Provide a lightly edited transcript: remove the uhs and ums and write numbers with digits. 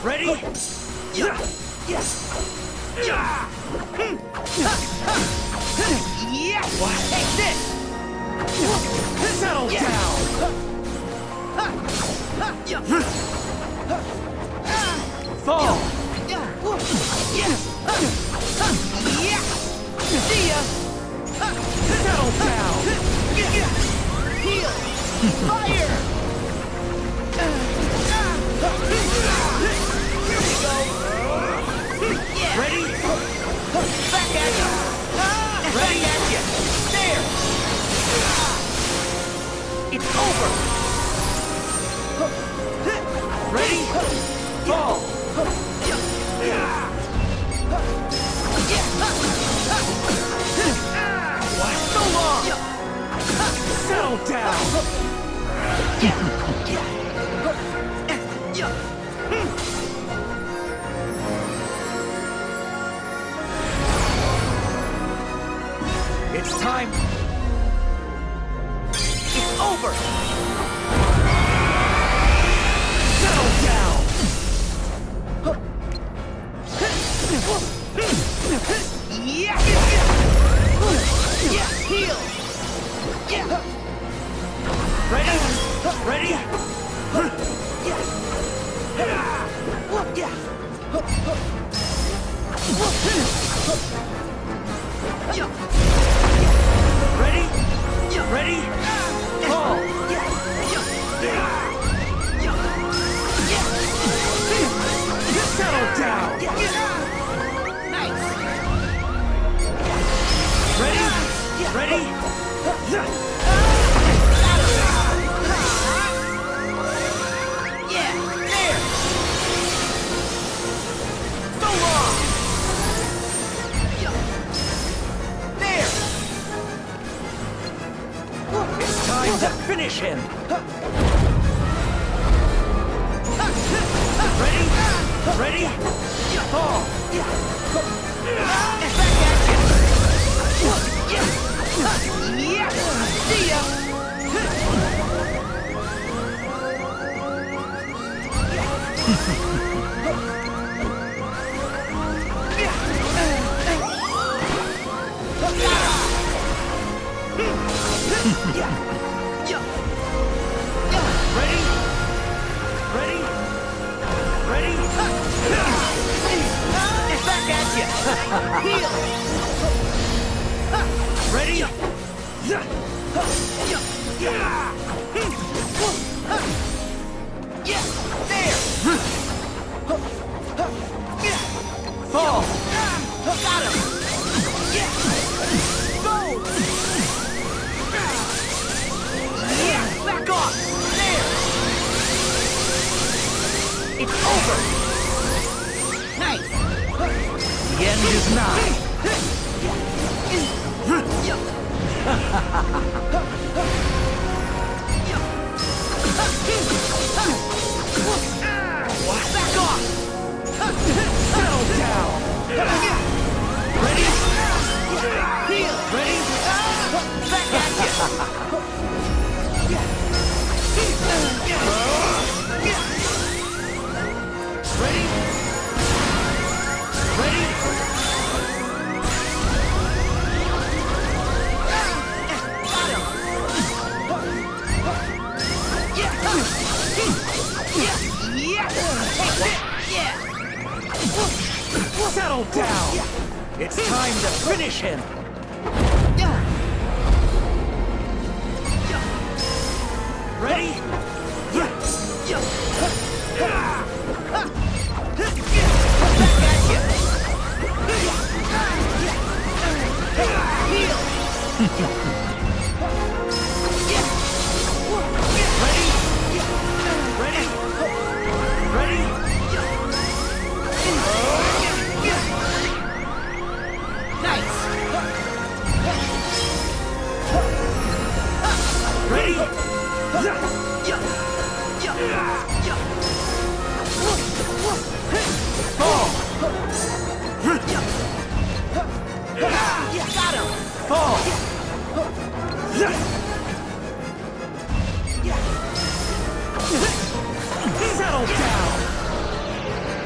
Ready? Yeah. Yeah. Yeah. Yeah. What? Take this. Settle down. Fall. Yeah. See ya. Settle down. Heal. Fire. Here we go. Ready? Back at you. Ready at you. There. It's over. Ready? Fall. Why so long? Settle down. It's time. It's over. Settle down. Yeah. Yeah. Heal. Yeah. Ready? Ready? Yeah. Ready? Ready? Fall! Settle down! Nice! Ready? Ready? Yeah! There! So long! There! It's time to finish him! Ready? Ready? Fall! Back at you! Yeah! See ya! Ready? Ready? Ready? Back at you! Heal! Ready? Yeah! There! Fall! Got him! Go! Yeah! Back off! There! It's over! Nice! The end is nigh! Back off! Settle down! Ready? Heal! Ready? Back at you! Ready? Ready? Got him! Yeah! Settle down! It's time to finish him! Ready? Heal! Ready? Ready? Ready? Nice! Ready? Fall! Got him! Fall! Settle down!